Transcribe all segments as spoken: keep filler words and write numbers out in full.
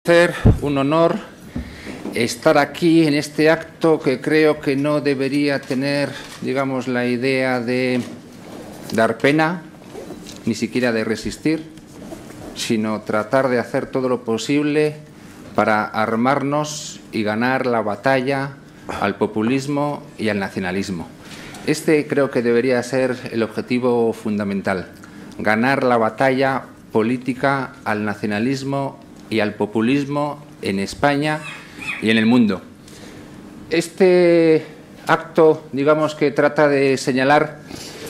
Ser un honor estar aquí en este acto que creo que no debería tener, digamos, la idea de dar pena, ni siquiera de resistir, sino tratar de hacer todo lo posible para armarnos y ganar la batalla al populismo y al nacionalismo. Este creo que debería ser el objetivo fundamental, ganar la batalla política al nacionalismo y al populismo en España y en el mundo. Este acto, digamos, que trata de señalar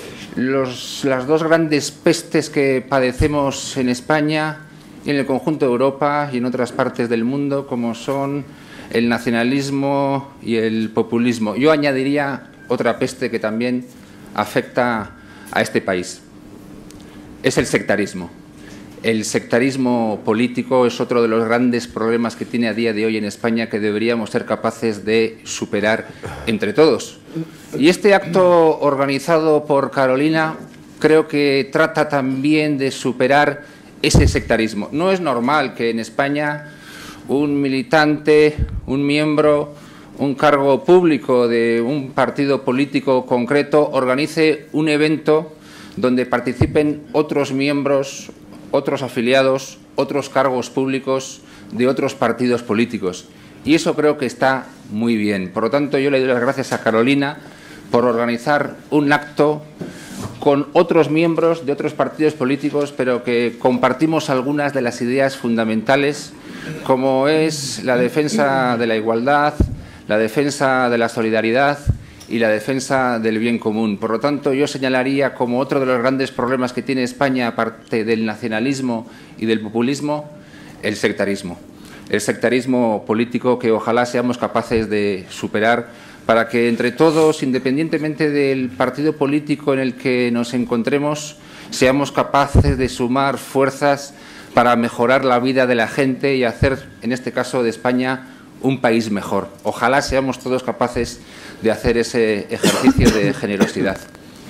los, las dos grandes pestes que padecemos en España y en el conjunto de Europa y en otras partes del mundo, como son el nacionalismo y el populismo. Yo añadiría otra peste que también afecta a este país. Es el sectarismo. El sectarismo político es otro de los grandes problemas que tiene a día de hoy en España, que deberíamos ser capaces de superar entre todos. Y este acto organizado por Carolina creo que trata también de superar ese sectarismo. No es normal que en España un militante, un miembro, un cargo público de un partido político concreto organice un evento donde participen otros miembros, otros afiliados, otros cargos públicos de otros partidos políticos. Y eso creo que está muy bien. Por lo tanto, yo le doy las gracias a Carolina por organizar un acto con otros miembros de otros partidos políticos, pero que compartimos algunas de las ideas fundamentales, como es la defensa de la igualdad, la defensa de la solidaridad y la defensa del bien común. Por lo tanto, yo señalaría como otro de los grandes problemas que tiene España, aparte del nacionalismo y del populismo, el sectarismo. El sectarismo político que ojalá seamos capaces de superar para que entre todos, independientemente del partido político en el que nos encontremos, seamos capaces de sumar fuerzas para mejorar la vida de la gente y hacer, en este caso de España, un país mejor. Ojalá seamos todos capaces de hacer ese ejercicio de generosidad.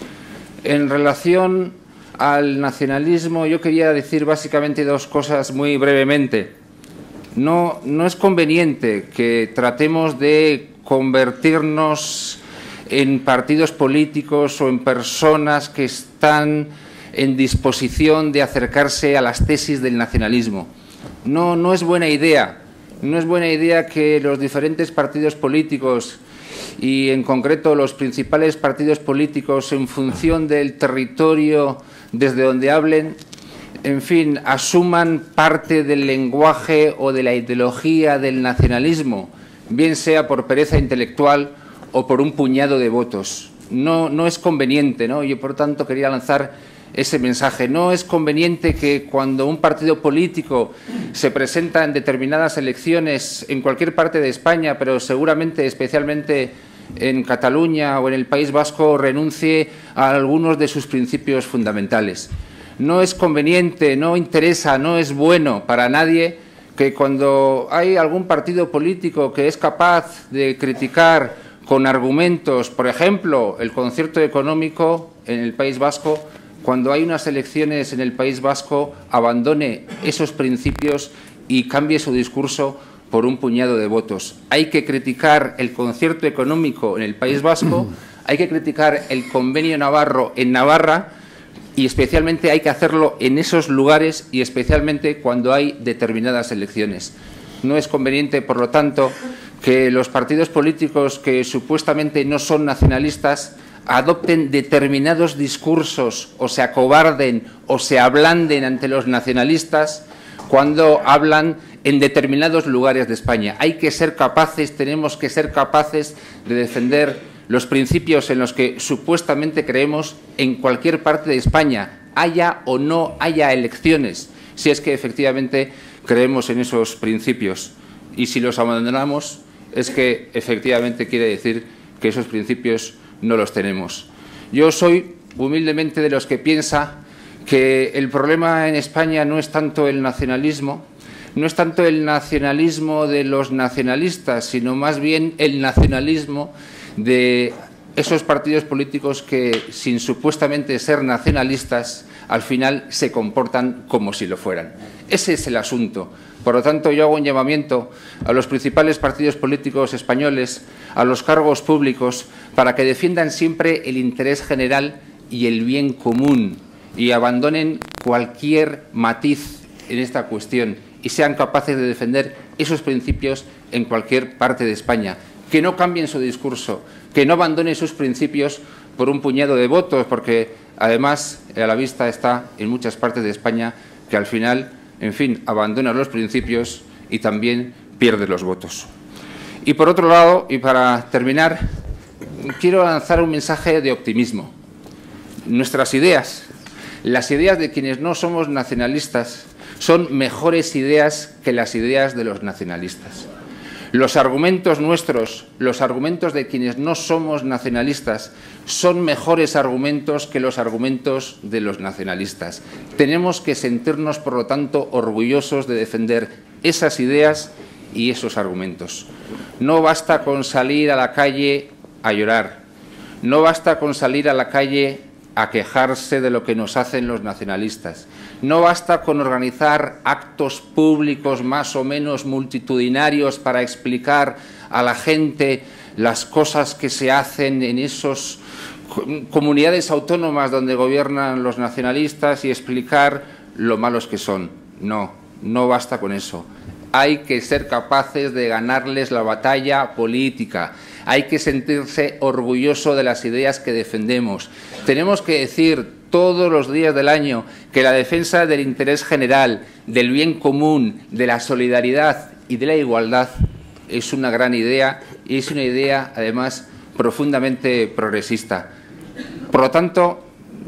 En relación al nacionalismo, yo quería decir básicamente dos cosas muy brevemente. No, no es conveniente que tratemos de convertirnos en partidos políticos o en personas que están en disposición de acercarse a las tesis del nacionalismo. No, no es buena idea. No es buena idea que los diferentes partidos políticos y, en concreto, los principales partidos políticos, en función del territorio desde donde hablen, en fin, asuman parte del lenguaje o de la ideología del nacionalismo, bien sea por pereza intelectual o por un puñado de votos. No, no es conveniente, ¿no? Yo, por tanto, quería lanzar ese mensaje. No es conveniente que cuando un partido político se presenta en determinadas elecciones en cualquier parte de España, pero seguramente especialmente en Cataluña o en el País Vasco, renuncie a algunos de sus principios fundamentales. No es conveniente, no interesa, no es bueno para nadie que cuando hay algún partido político que es capaz de criticar con argumentos, por ejemplo, el concierto económico en el País Vasco, cuando hay unas elecciones en el País Vasco, abandone esos principios y cambie su discurso por un puñado de votos. Hay que criticar el concierto económico en el País Vasco, hay que criticar el convenio navarro en Navarra y especialmente hay que hacerlo en esos lugares y especialmente cuando hay determinadas elecciones. No es conveniente, por lo tanto, que los partidos políticos que supuestamente no son nacionalistas adopten determinados discursos o se acobarden o se ablanden ante los nacionalistas cuando hablan en determinados lugares de España. Hay que ser capaces, tenemos que ser capaces de defender los principios en los que supuestamente creemos en cualquier parte de España, haya o no haya elecciones, si es que efectivamente creemos en esos principios. Y si los abandonamos, es que efectivamente quiere decir que esos principios no los tenemos. Yo soy humildemente de los que piensa que el problema en España no es tanto el nacionalismo, no es tanto el nacionalismo de los nacionalistas, sino más bien el nacionalismo de esos partidos políticos que, sin supuestamente ser nacionalistas, al final se comportan como si lo fueran. Ese es el asunto. Por lo tanto, yo hago un llamamiento a los principales partidos políticos españoles, a los cargos públicos, para que defiendan siempre el interés general y el bien común y abandonen cualquier matiz en esta cuestión y sean capaces de defender esos principios en cualquier parte de España. Que no cambien su discurso, que no abandonen sus principios por un puñado de votos, porque además a la vista está en muchas partes de España que al final, en fin, abandonan los principios y también pierden los votos. Y por otro lado, y para terminar, quiero lanzar un mensaje de optimismo. Nuestras ideas, las ideas de quienes no somos nacionalistas, son mejores ideas que las ideas de los nacionalistas. Los argumentos nuestros, los argumentos de quienes no somos nacionalistas, son mejores argumentos que los argumentos de los nacionalistas. Tenemos que sentirnos, por lo tanto, orgullosos de defender esas ideas y esos argumentos. No basta con salir a la calle a llorar, no basta con salir a la calle a quejarse de lo que nos hacen los nacionalistas. No basta con organizar actos públicos más o menos multitudinarios para explicar a la gente las cosas que se hacen en esas comunidades autónomas donde gobiernan los nacionalistas y explicar lo malos que son. No, no basta con eso. Hay que ser capaces de ganarles la batalla política. Hay que sentirse orgulloso de las ideas que defendemos. Tenemos que decir todos los días del año que la defensa del interés general, del bien común, de la solidaridad y de la igualdad es una gran idea y es una idea, además, profundamente progresista. Por lo tanto,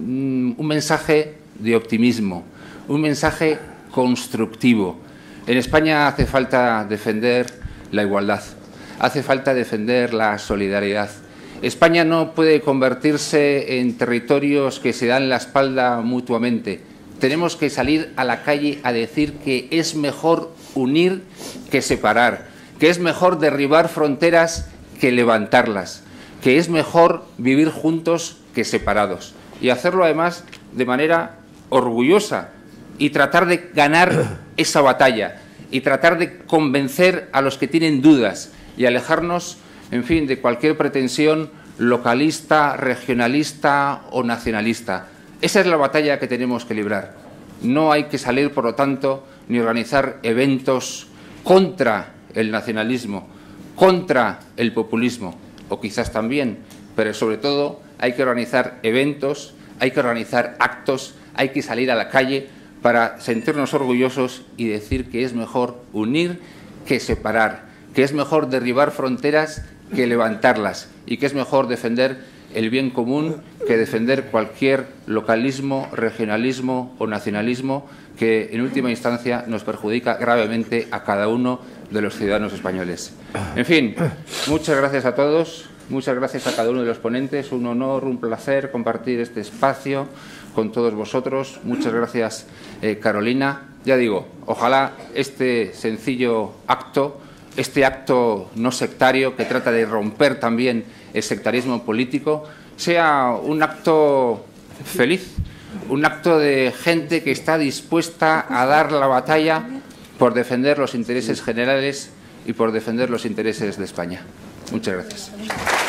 un mensaje de optimismo, un mensaje constructivo. En España hace falta defender la igualdad, hace falta defender la solidaridad. España no puede convertirse en territorios que se dan la espalda mutuamente. Tenemos que salir a la calle a decir que es mejor unir que separar, que es mejor derribar fronteras que levantarlas, que es mejor vivir juntos que separados. Y hacerlo además de manera orgullosa y tratar de ganar esa batalla y tratar de convencer a los que tienen dudas y alejarnos, en fin, de cualquier pretensión localista, regionalista o nacionalista. Esa es la batalla que tenemos que librar. No hay que salir, por lo tanto, ni organizar eventos contra el nacionalismo, contra el populismo, o quizás también, pero sobre todo hay que organizar eventos, hay que organizar actos, hay que salir a la calle para sentirnos orgullosos y decir que es mejor unir que separar, que es mejor derribar fronteras que levantarlas y que es mejor defender el bien común que defender cualquier localismo, regionalismo o nacionalismo que en última instancia nos perjudica gravemente a cada uno de los ciudadanos españoles. En fin, muchas gracias a todos, muchas gracias a cada uno de los ponentes, un honor, un placer compartir este espacio con todos vosotros. Muchas gracias, eh, Carolina. Ya digo, ojalá este sencillo acto, este acto no sectario que trata de romper también el sectarismo político, sea un acto feliz, un acto de gente que está dispuesta a dar la batalla por defender los intereses generales y por defender los intereses de España. Muchas gracias.